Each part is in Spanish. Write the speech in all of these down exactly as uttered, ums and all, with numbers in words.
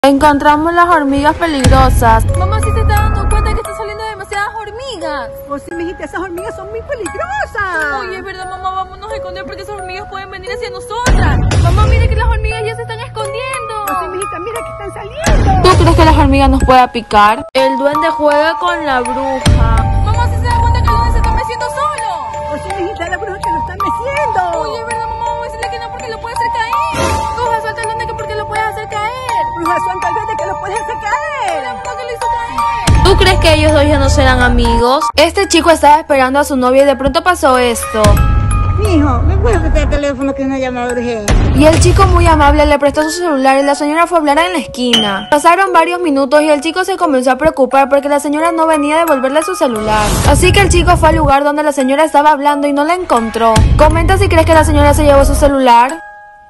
Encontramos las hormigas peligrosas. Mamá, ¿sí se está dando cuenta que están saliendo demasiadas hormigas? Pues sí, mijita, esas hormigas son muy peligrosas. Oye, es verdad, mamá, vámonos a esconder porque esas hormigas pueden venir hacia nosotras. Mamá, mira que las hormigas ya se están escondiendo. Pues sí, mijita, mira que están saliendo. ¿Tú crees que las hormigas nos pueda picar? El duende juega con la bruja. Mamá, ¿sí se da cuenta que el duende se está meciendo solo? Pues sí, mijita, la bruja que nos están meciendo. Oye, es verdad, mamá, vamos a decirle que no porque lo puede hacer caer. Bruja, suelta al duende que porque lo puedes hacer caer. Bruja, suelta al duende que lo puedes hacer caer. La bruja que lo hizo caer. ¿Tú crees que ellos dos ya no serán amigos? Este chico estaba esperando a su novia y de pronto pasó esto. Mijo, ¿me puedes prestar el teléfono que es una llamada urgente? Y el chico muy amable le prestó su celular y la señora fue a hablar en la esquina. Pasaron varios minutos y el chico se comenzó a preocupar porque la señora no venía a devolverle su celular. Así que el chico fue al lugar donde la señora estaba hablando y no la encontró. Comenta si crees que la señora se llevó su celular.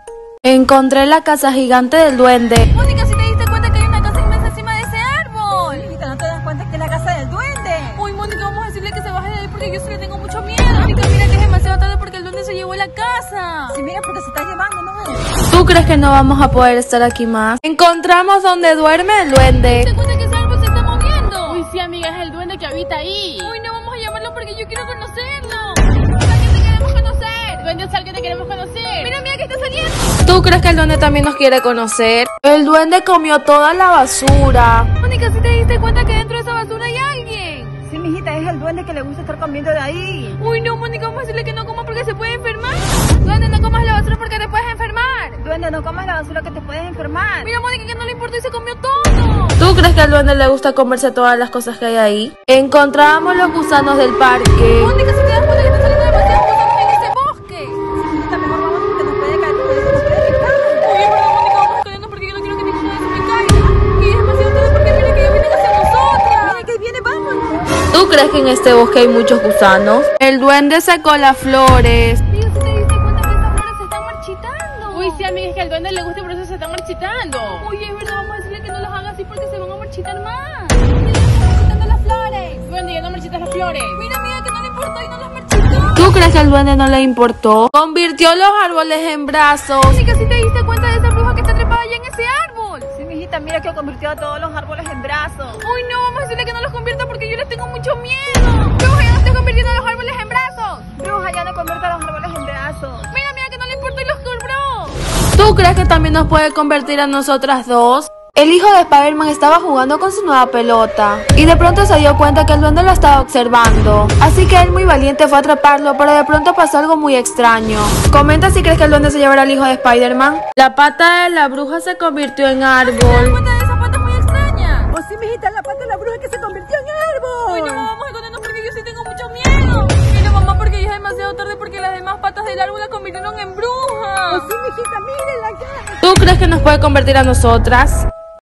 Encontré la casa gigante del duende. Mónica, ¿sí te diste cuenta que hay una casa inmensa encima de ese árbol? Mijita, ¿no te das cuenta que es la casa del duende? Uy, Mónica, vamos a decirle que se baje de ahí porque yo sí le tengo mucho miedo. Mónica, mira que es demasiado tarde porque el duende se llevó la casa. Sí, mira, porque se está llevando, ¿no? ¿Tú crees que no vamos a poder estar aquí más? Encontramos donde duerme el duende. ¿Te cuenta que ese árbol se está moviendo? Uy, sí, amiga, es el duende que habita ahí. Uy, no vamos a llamarlo porque yo quiero conocerlo. Sal que te queremos conocer. Duende, sal que te queremos conocer. Mira, mira que está saliendo. ¿Tú crees que el duende también nos quiere conocer? El duende comió toda la basura. Mónica, ¿sí te diste cuenta que dentro de esa basura hay alguien? Sí, mijita, es el duende que le gusta estar comiendo de ahí. Uy, no, Mónica, vamos a decirle que no coma porque se puede enfermar. Duende, no comas la basura porque te puedes enfermar. Duende, no comas la basura que te puedes enfermar. Mira, Mónica, que no le importó y se comió todo. ¿Tú crees que al duende le gusta comerse todas las cosas que hay ahí? Encontramos los gusanos del parque. Mónica, ¿sí te das cuenta que están saliendo demasiados gusanos en ese bosque? Mijita, mejor vamos porque nos puede caer, porque se nos puede picar. Oye, pero Mónica, vamos a escondernos porque yo no quiero que ninguno de esos me caiga. Y es demasiado tarde porque mira que ya vienen hacia nosotras. Mira que viene, vámonos. ¿Tú crees que en este bosque hay muchos gusanos? El duende sacó las flores. Tío, ¿sí te diste cuenta que esas flores se están marchitando? Uy, sí, amiga, es que al duende le gusta y por eso se están marchitando. Oye, es verdad, vamos a decirle que no los haga así porque se van a marchitar más. Mira, están marchitando las flores. Duende, ya no marchitas las flores. Mira, mira, que no le importó y no las marchitó. ¿Tú crees que al duende no le importó? Convirtió los árboles en brazos. Mónica, ¿sí te diste cuenta de esa bruja que está trepada allá en ese árbol? Sí, mijita, mira que convirtió a todos los árboles en brazos. Uy, no, vamos a decirle que no los convierta porque yo les tengo mucho miedo. Bruja, ya no estoy convirtiendo los árboles en brazos. Bruja, ya no convierte a los árboles en brazos. Mira, mira, que no le importó y los cobró. ¿Tú crees que también nos puede convertir a nosotras dos? El hijo de Spider-Man estaba jugando con su nueva pelota y de pronto se dio cuenta que el duende lo estaba observando. Así que él muy valiente fue a atraparlo, pero de pronto pasó algo muy extraño. Comenta si crees que el duende se llevará al hijo de Spider-Man. La pata de la bruja se convirtió en ¿Te das árbol. cuenta de esa pata muy extraña? Oh, sí, mijita, la pata de la bruja que se convirtió en árbol. Uy, no, mamá, vamos a escondernos porque yo sí tengo mucho miedo. Mira, mamá, porque ya es demasiado tarde porque las demás patas del árbol la convirtieron en bruja. Oh, sí, mijita, mírenla acá. ¿Tú crees que nos puede convertir a nosotras?